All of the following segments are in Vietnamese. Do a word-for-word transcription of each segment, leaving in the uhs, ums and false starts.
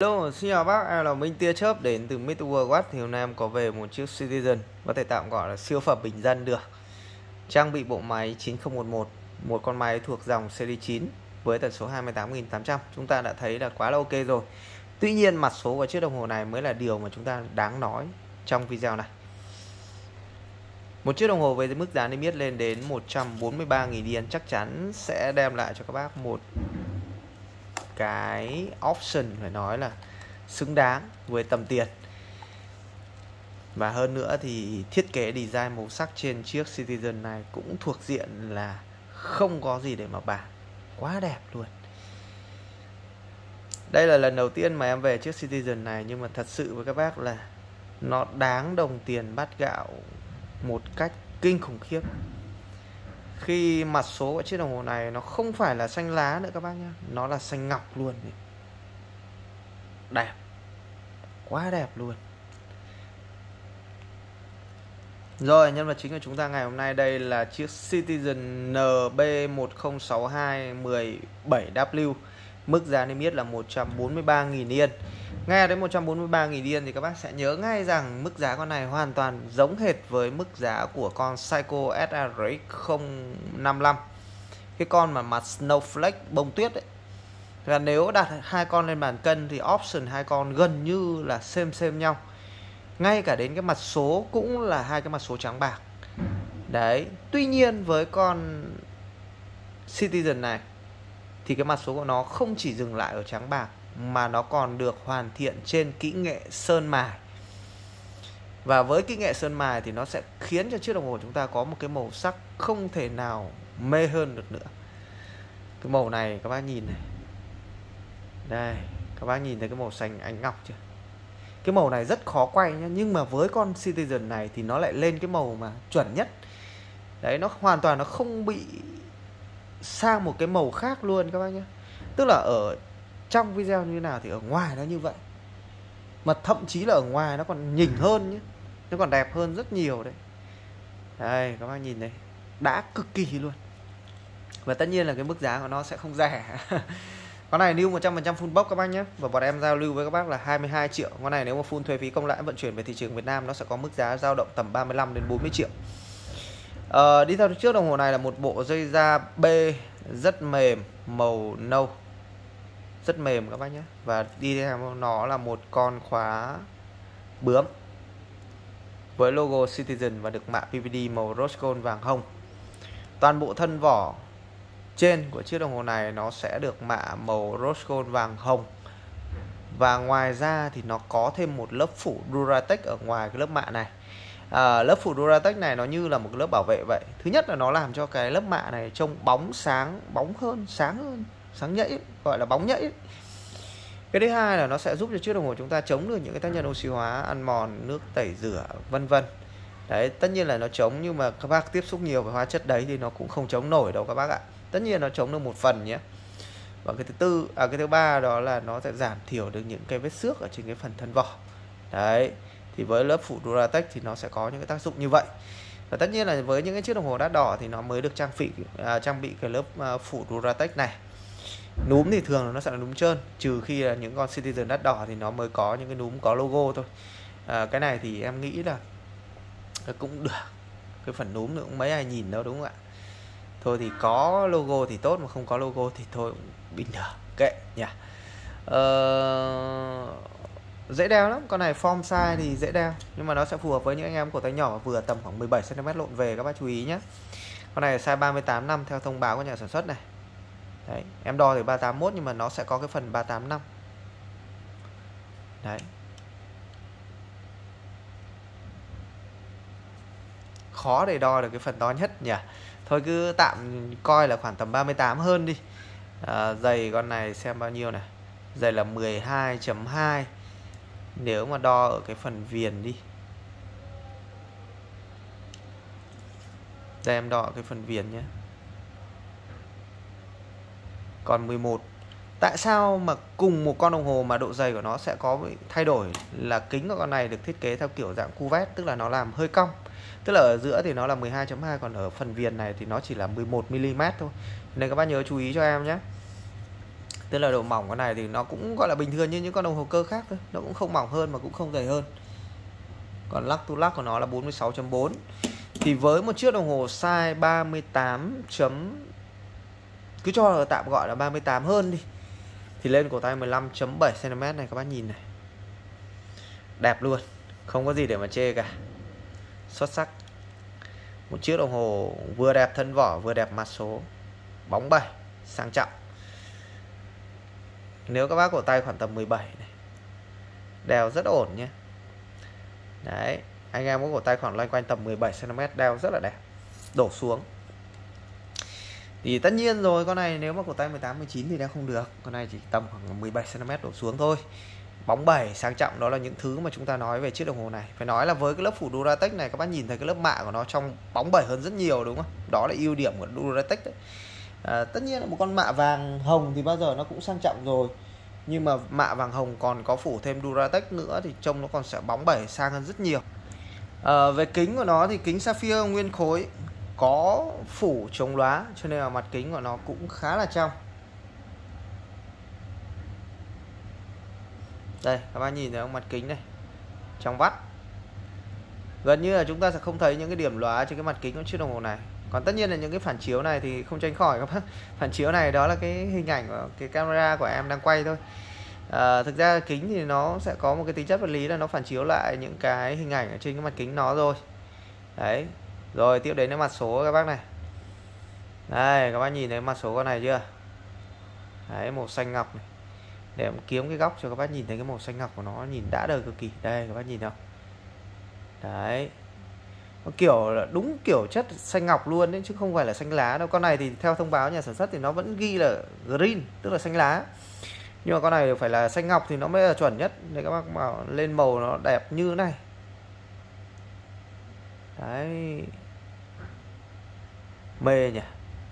Hello, xin chào bác, em là Minh Tia Chớp đến từ mít World Watch. Thì hôm nay em có về một chiếc Citizen, có thể tạm gọi là siêu phẩm bình dân được. Trang bị bộ máy chín không một một, một con máy thuộc dòng series chín với tần số hai mươi tám nghìn tám trăm. Chúng ta đã thấy là quá là ok rồi. Tuy nhiên mặt số của chiếc đồng hồ này mới là điều mà chúng ta đáng nói trong video này. Một chiếc đồng hồ với mức giá niêm yết lên đến một trăm bốn mươi ba nghìn yên chắc chắn sẽ đem lại cho các bác một cái option phải nói là xứng đáng với tầm tiền. Và hơn nữa thì thiết kế design màu sắc trên chiếc Citizen này cũng thuộc diện là không có gì để mà bàn, quá đẹp luôn. Đây là lần đầu tiên mà em về chiếc Citizen này, nhưng mà thật sự với các bác là nó đáng đồng tiền bát gạo một cách kinh khủng khiếp. Khi mặt số của chiếc đồng hồ này nó không phải là xanh lá nữa các bác nhé, nó là xanh ngọc luôn. Đẹp, quá đẹp luôn. Rồi, nhân vật chính của chúng ta ngày hôm nay đây là chiếc Citizen N B một không sáu hai một bảy W. Mức giá niêm yết là một trăm bốn mươi ba nghìn yên. Nghe đến một trăm bốn mươi ba nghìn yên thì các bác sẽ nhớ ngay rằng mức giá con này hoàn toàn giống hệt với mức giá của con Seiko S R X không năm lăm. Cái con mà mặt Snowflake bông tuyết ấy. Và nếu đặt hai con lên bàn cân thì option hai con gần như là xem xem nhau. Ngay cả đến cái mặt số cũng là hai cái mặt số trắng bạc. Đấy, tuy nhiên với con Citizen này thì cái mặt số của nó không chỉ dừng lại ở trắng bạc mà nó còn được hoàn thiện trên kỹ nghệ sơn mài. Và với kỹ nghệ sơn mài thì nó sẽ khiến cho chiếc đồng hồ của chúng ta có một cái màu sắc không thể nào mê hơn được nữa. Cái màu này các bác nhìn này. Đây, các bác nhìn thấy cái màu xanh ánh ngọc chưa? Cái màu này rất khó quay nhá, nhưng mà với con Citizen này thì nó lại lên cái màu mà chuẩn nhất. Đấy, nó hoàn toàn nó không bị sang một cái màu khác luôn các bác nhé. Tức là ở trong video như thế nào thì ở ngoài nó như vậy. Mà thậm chí là ở ngoài nó còn nhỉnh hơn nhé. Nó còn đẹp hơn rất nhiều đấy. Đây, các bác nhìn đây, đã cực kỳ luôn. Và tất nhiên là cái mức giá của nó sẽ không rẻ. Con này lưu một trăm phần trăm full box các bác nhé. Và bọn em giao lưu với các bác là hai mươi hai triệu. Con này nếu mà full thuế phí công lãi vận chuyển về thị trường Việt Nam nó sẽ có mức giá dao động tầm ba mươi lăm đến bốn mươi triệu. Ờ, đi theo trước đồng hồ này là một bộ dây da B rất mềm, màu nâu, rất mềm các bác nhé. Và đi theo nó là một con khóa bướm với logo Citizen và được mạ P V D màu rose gold vàng hồng. Toàn bộ thân vỏ trên của chiếc đồng hồ này nó sẽ được mạ màu rose gold vàng hồng. Và ngoài ra thì nó có thêm một lớp phủ Duratec ở ngoài cái lớp mạ này. À, lớp phủ Duratec này nó như là một lớp bảo vệ vậy. Thứ nhất là nó làm cho cái lớp mạ này trông bóng sáng, bóng hơn, sáng hơn, sáng nhẫy, gọi là bóng nhẫy. Cái thứ hai là nó sẽ giúp cho chiếc đồng hồ chúng ta chống được những cái tác nhân oxy hóa, ăn mòn, nước tẩy rửa, vân vân. Đấy, tất nhiên là nó chống, nhưng mà các bác tiếp xúc nhiều với hóa chất đấy thì nó cũng không chống nổi đâu các bác ạ. Tất nhiên nó chống được một phần nhé. Và cái thứ tư, à cái thứ ba đó là nó sẽ giảm thiểu được những cái vết xước ở trên cái phần thân vỏ. Đấy, thì với lớp phủ Duratec thì nó sẽ có những cái tác dụng như vậy. Và tất nhiên là với những cái chiếc đồng hồ đắt đỏ thì nó mới được trang bị à, trang bị cái lớp à, phủ Duratec này. Núm thì thường nó sẽ là núm trơn, trừ khi là những con Citizen đắt đỏ thì nó mới có những cái núm có logo thôi. À, cái này thì em nghĩ là cũng được. Cái phần núm nữa cũng mấy ai nhìn đâu đúng không ạ? Thôi thì có logo thì tốt, mà không có logo thì thôi bình thường, kệ nhỉ. Ờ... Dễ đeo lắm, con này form size thì dễ đeo, nhưng mà nó sẽ phù hợp với những anh em cổ tay nhỏ vừa tầm khoảng mười bảy xăng ti mét lộn về, các bác chú ý nhé. Con này size ba mươi tám năm theo thông báo của nhà sản xuất này. Đấy, em đo thì ba tám mốt nhưng mà nó sẽ có cái phần ba tám năm. Đấy. Khó để đo được cái phần to nhất nhỉ. Thôi cứ tạm coi là khoảng tầm ba mươi tám hơn đi. À, dày con này xem bao nhiêu này. Dày là mười hai chấm hai. Nếu mà đo ở cái phần viền đi. Đây em đo ở cái phần viền nhé. Còn mười một. Tại sao mà cùng một con đồng hồ mà độ dày của nó sẽ có thay đổi là kính của con này được thiết kế theo kiểu dạng cuvette, tức là nó làm hơi cong. Tức là ở giữa thì nó là mười hai chấm hai, còn ở phần viền này thì nó chỉ là mười một mi li mét thôi. Nên các bác nhớ chú ý cho em nhé. Tức là độ mỏng cái này thì nó cũng gọi là bình thường như những con đồng hồ cơ khác thôi, nó cũng không mỏng hơn mà cũng không dày hơn. Còn lắc to lắc của nó là bốn mươi sáu chấm bốn. Thì với một chiếc đồng hồ size ba mươi tám chấm, cứ cho là tạm gọi là ba mươi tám hơn đi, thì lên cổ tay mười lăm chấm bảy xăng ti mét này các bác nhìn này. Đẹp luôn, không có gì để mà chê cả. Xuất sắc. Một chiếc đồng hồ vừa đẹp thân vỏ, vừa đẹp mặt số, bóng bẩy, sang trọng. Nếu các bác cổ tay khoảng tầm mười bảy này, đeo rất ổn nhé. Đấy, anh em có cổ tay khoảng loanh quanh tầm mười bảy xăng ti mét, đeo rất là đẹp. Đổ xuống thì tất nhiên rồi, con này nếu mà cổ tay mười tám mười chín thì đeo không được. Con này chỉ tầm khoảng mười bảy xăng ti mét đổ xuống thôi. Bóng bẩy, sang trọng, đó là những thứ mà chúng ta nói về chiếc đồng hồ này. Phải nói là với cái lớp phủ Duratec này, các bác nhìn thấy cái lớp mạ của nó trong bóng bẩy hơn rất nhiều, đúng không? Đó là ưu điểm của Duratec đấy. À, tất nhiên là một con mạ vàng hồng thì bao giờ nó cũng sang trọng rồi, nhưng mà mạ vàng hồng còn có phủ thêm Duratec nữa thì trông nó còn sẽ bóng bẩy sang hơn rất nhiều. À, về kính của nó thì kính sapphire nguyên khối, có phủ chống lóa, cho nên là mặt kính của nó cũng khá là trong. Đây các bác nhìn thấy không, mặt kính này trong vắt, gần như là chúng ta sẽ không thấy những cái điểm lóa trên cái mặt kính của chiếc đồng hồ này. Còn tất nhiên là những cái phản chiếu này thì không tránh khỏi các bác. Phản chiếu này đó là cái hình ảnh của cái camera của em đang quay thôi. À, thực ra kính thì nó sẽ có một cái tính chất vật lý là nó phản chiếu lại những cái hình ảnh ở trên cái mặt kính nó rồi. Đấy. Rồi tiếp đến cái mặt số các bác này. Đây các bác nhìn thấy mặt số con này chưa? Đấy, màu xanh ngọc này. Để em kiếm cái góc cho các bác nhìn thấy cái màu xanh ngọc của nó, nhìn đã đời cực kỳ. Đây các bác nhìn không? Đấy, nó kiểu là đúng kiểu chất xanh ngọc luôn đấy, chứ không phải là xanh lá đâu. Con này thì theo thông báo nhà sản xuất thì nó vẫn ghi là green, tức là xanh lá, nhưng mà con này phải là xanh ngọc thì nó mới là chuẩn nhất. Để các bác bảo lên màu nó đẹp như thế này. Đấy, mê nhỉ.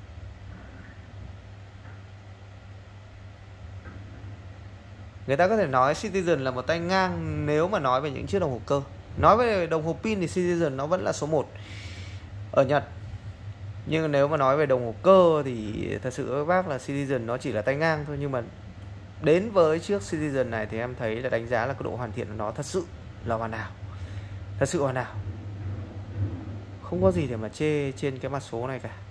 Người ta có thể nói Citizen là một tay ngang nếu mà nói về những chiếc đồng hồ cơ. Nói về đồng hồ pin thì Citizen nó vẫn là số một ở Nhật. Nhưng nếu mà nói về đồng hồ cơ thì thật sự các bác là Citizen nó chỉ là tay ngang thôi. Nhưng mà đến với chiếc Citizen này thì em thấy là đánh giá là cái độ hoàn thiện của nó thật sự là hoàn hảo. Thật sự hoàn hảo. Không có gì để mà chê trên cái mặt số này cả.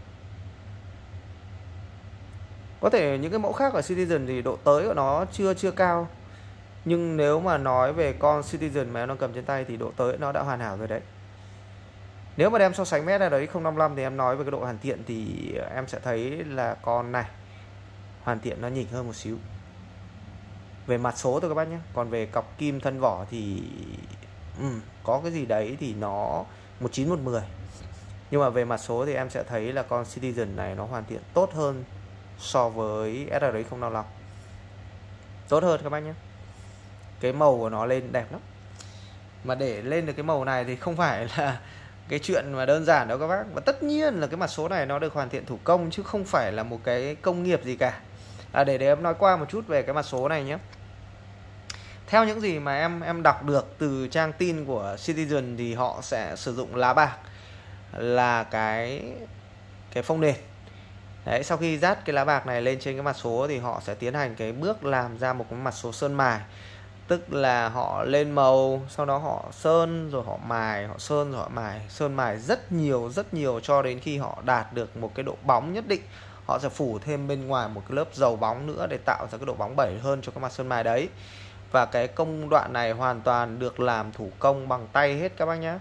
Có thể những cái mẫu khác ở Citizen thì độ tới của nó chưa chưa cao, nhưng nếu mà nói về con Citizen mà em đang cầm trên tay thì độ tới nó đã hoàn hảo rồi đấy. Nếu mà đem so sánh với đấy không năm lăm thì em nói về cái độ hoàn thiện thì em sẽ thấy là con này hoàn thiện nó nhỉnh hơn một xíu về mặt số thôi các bác nhé. Còn về cọc kim thân vỏ thì um, có cái gì đấy thì nó một chín một mười. Nhưng mà về mặt số thì em sẽ thấy là con Citizen này nó hoàn thiện tốt hơn so với ét rờ ích không năm lăm. Tốt hơn các bác nhé. Cái màu của nó lên đẹp lắm. Mà để lên được cái màu này thì không phải là cái chuyện mà đơn giản đâu các bác. Và tất nhiên là cái mặt số này nó được hoàn thiện thủ công chứ không phải là một cái công nghiệp gì cả. À, để để em nói qua một chút về cái mặt số này nhé. Theo những gì mà em em đọc được từ trang tin của Citizen thì họ sẽ sử dụng lá bạc là cái cái phông nền. Đấy, sau khi dát cái lá bạc này lên trên cái mặt số thì họ sẽ tiến hành cái bước làm ra một cái mặt số sơn mài. Tức là họ lên màu, sau đó họ sơn, rồi họ mài, họ sơn, rồi họ mài. Sơn mài rất nhiều, rất nhiều cho đến khi họ đạt được một cái độ bóng nhất định. Họ sẽ phủ thêm bên ngoài một cái lớp dầu bóng nữa để tạo ra cái độ bóng bẩy hơn cho cái mặt sơn mài đấy. Và cái công đoạn này hoàn toàn được làm thủ công bằng tay hết các bác nhé.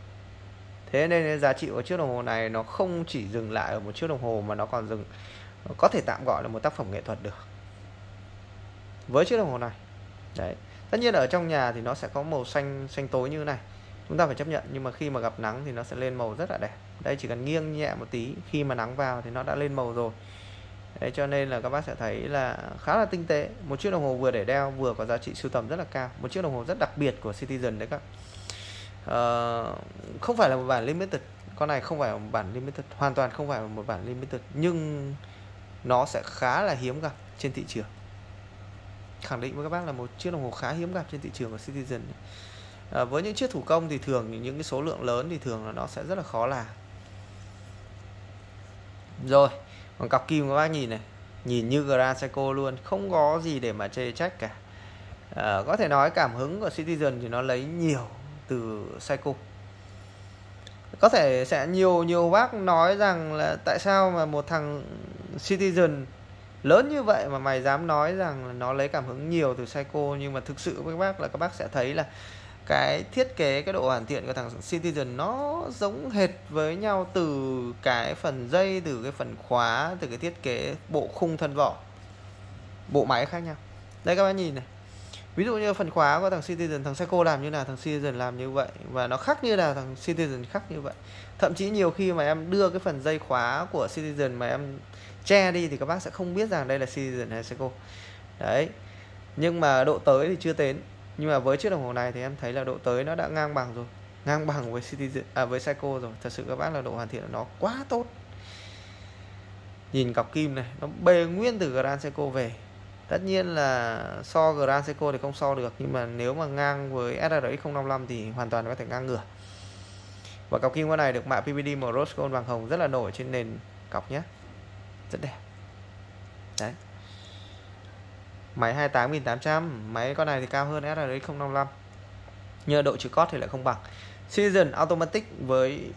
Thế nên giá trị của chiếc đồng hồ này nó không chỉ dừng lại ở một chiếc đồng hồ mà nó còn dừng, có thể tạm gọi là một tác phẩm nghệ thuật được với chiếc đồng hồ này. Đấy. Tất nhiên ở trong nhà thì nó sẽ có màu xanh xanh tối như thế này, chúng ta phải chấp nhận, nhưng mà khi mà gặp nắng thì nó sẽ lên màu rất là đẹp. Đây chỉ cần nghiêng nhẹ một tí, khi mà nắng vào thì nó đã lên màu rồi. Đấy, cho nên là các bác sẽ thấy là khá là tinh tế. Một chiếc đồng hồ vừa để đeo vừa có giá trị sưu tầm rất là cao. Một chiếc đồng hồ rất đặc biệt của Citizen đấy các. Uh, không phải là một bản limited. Con này không phải là một bản limited, hoàn toàn không phải là một bản limited, nhưng nó sẽ khá là hiếm gặp trên thị trường. Khẳng định với các bác là một chiếc đồng hồ khá hiếm gặp trên thị trường của Citizen. À, với những chiếc thủ công thì thường những cái số lượng lớn thì thường là nó sẽ rất là khó làm. Rồi, còn cọc kim các bác nhìn này, cọc kim của nó lên đẹp lắm. Đấy, nhìn như Grand Seiko luôn, không có gì để mà chê trách cả. À, có thể nói cảm hứng của Citizen thì nó lấy nhiều từ Seiko. Có thể sẽ nhiều nhiều bác nói rằng là tại sao mà một thằng Citizen lớn như vậy mà mày dám nói rằng là nó lấy cảm hứng nhiều từ Seiko. Nhưng mà thực sự với các bác là các bác sẽ thấy là cái thiết kế, cái độ hoàn thiện của thằng Citizen nó giống hệt với nhau, từ cái phần dây, từ cái phần khóa, từ cái thiết kế bộ khung thân vỏ, bộ máy khác nhau. Đây các bác nhìn này, ví dụ như phần khóa của thằng Citizen, thằng Seiko làm như nào, thằng Citizen làm như vậy, và nó khác như nào, thằng Citizen khác như vậy. Thậm chí nhiều khi mà em đưa cái phần dây khóa của Citizen mà em che đi thì các bác sẽ không biết rằng đây là Citizen hay Seiko. Đấy. Nhưng mà độ tới thì chưa đến. Nhưng mà với chiếc đồng hồ này thì em thấy là độ tới nó đã ngang bằng rồi, ngang bằng với Citizen, à, với Seiko rồi. Thật sự các bác là độ hoàn thiện của nó quá tốt. Nhìn cọc kim này, nó bê nguyên từ Grand Seiko về. Tất nhiên là so Grand Seiko thì không so được, nhưng mà nếu mà ngang với ét rờ ích không năm lăm thì hoàn toàn có thể ngang ngửa. Và cọc kim con này được mạ pê vê đê màu rose gold vàng hồng rất là nổi trên nền cọc nhé, rất đẹp. Đấy. Máy hai mươi tám nghìn tám trăm, máy con này thì cao hơn ét rờ ích không năm lăm, nhưng độ chữ cót thì lại không bằng. Citizen Automatic với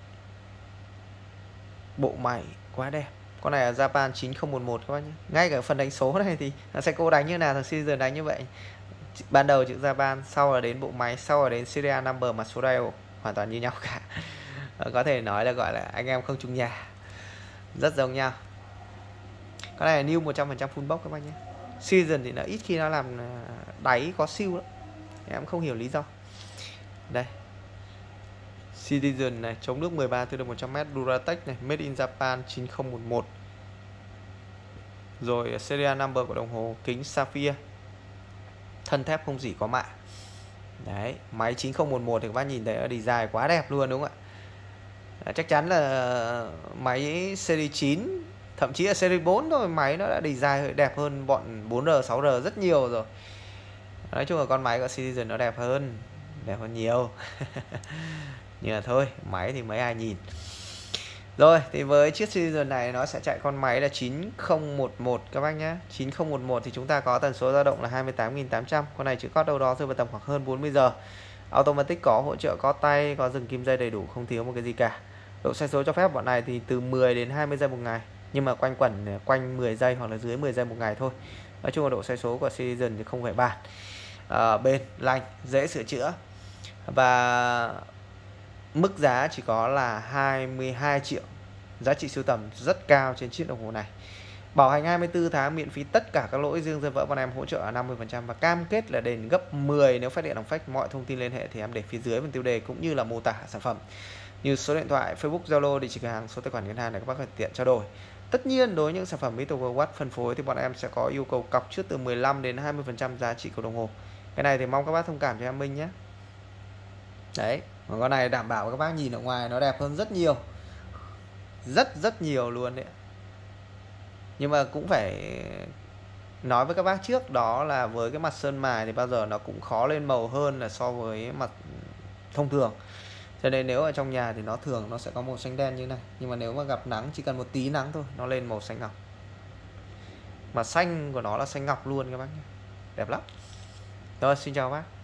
bộ máy quá đẹp. Con này là Japan chín không một một các bác nhé. Ngay cả phần đánh số này thì thằng Seiko đánh như nào, thằng Citizen đánh như vậy. Ban đầu chữ Japan, sau là đến bộ máy, sau là đến serial number mà số dial hoàn toàn như nhau cả. Có thể nói là gọi là anh em không chung nhà, rất giống nhau. Con này là new một trăm phần trăm full box các bác nhé. Citizen thì nó ít khi nó làm đáy có siêu lắm, em không hiểu lý do. Đây, Citizen này, chống nước mười ba tiêu đồng một trăm mét, Duratec này, made in Japan chín không một một. Rồi serial number của đồng hồ, kính sapphire, thân thép không dỉ có mạ. Đấy, máy chín không một một thì các bác nhìn thấy ở design quá đẹp luôn đúng không ạ? Chắc chắn là máy series chín, thậm chí là series bốn thôi, máy nó đã design đẹp hơn bọn bốn R, sáu R rất nhiều rồi. Nói chung là con máy của Citizen nó đẹp hơn, đẹp hơn nhiều. Nhưng mà thôi, máy thì mấy ai nhìn. Rồi, thì với chiếc Citizen này nó sẽ chạy con máy là chín không một một các bác nhé. chín không một một thì chúng ta có tần số dao động là hai mươi tám nghìn tám trăm. Con này chữ cót đâu đó rơi vào tầm khoảng hơn bốn mươi giờ. Automatic có hỗ trợ có tay, có dừng kim dây đầy đủ, không thiếu một cái gì cả. Độ xoay số cho phép bọn này thì từ mười đến hai mươi giây một ngày, nhưng mà quanh quẩn quanh mười giây hoặc là dưới mười giây một ngày thôi. Nói chung là độ xoay số của Citizen thì không phải bàn. À, bền, lành, dễ sửa chữa. Và mức giá chỉ có là hai mươi hai triệu. Giá trị sưu tầm rất cao trên chiếc đồng hồ này. Bảo hành hai mươi tư tháng, miễn phí tất cả các lỗi riêng, dân vỡ bọn em hỗ trợ năm mươi phần trăm và cam kết là đền gấp mười nếu phát điện hỏng phách. Mọi thông tin liên hệ thì em để phía dưới phần tiêu đề cũng như là mô tả sản phẩm, như số điện thoại, Facebook, Zalo, địa chỉ cửa hàng, số tài khoản ngân hàng để các bác có thể tiện trao đổi. Tất nhiên đối với những sản phẩm Mito Watt phân phối thì bọn em sẽ có yêu cầu cọc trước từ mười lăm đến hai mươi phần trăm giá trị của đồng hồ. Cái này thì mong các bác thông cảm cho em Minh nhé. Đấy, còn con này đảm bảo các bác nhìn ở ngoài nó đẹp hơn rất nhiều, rất rất nhiều luôn đấy. Nhưng mà cũng phải nói với các bác trước đó là với cái mặt sơn mài thì bao giờ nó cũng khó lên màu hơn là so với mặt thông thường. Cho nên nếu ở trong nhà thì nó thường nó sẽ có màu xanh đen như này, nhưng mà nếu mà gặp nắng, chỉ cần một tí nắng thôi nó lên màu xanh ngọc. Mà xanh của nó là xanh ngọc luôn các bác nhé, đẹp lắm. Rồi, xin chào bác.